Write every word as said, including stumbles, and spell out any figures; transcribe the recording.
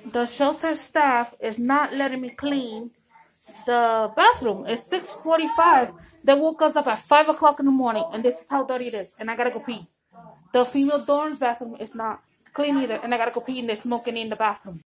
The shelter staff is not letting me clean the bathroom. It's six forty-five. They woke us up at five o'clock in the morning, and this is how dirty it is. And I gotta go pee. The female dorm's bathroom is not clean either, and I gotta go pee, and they're smoking in the bathroom.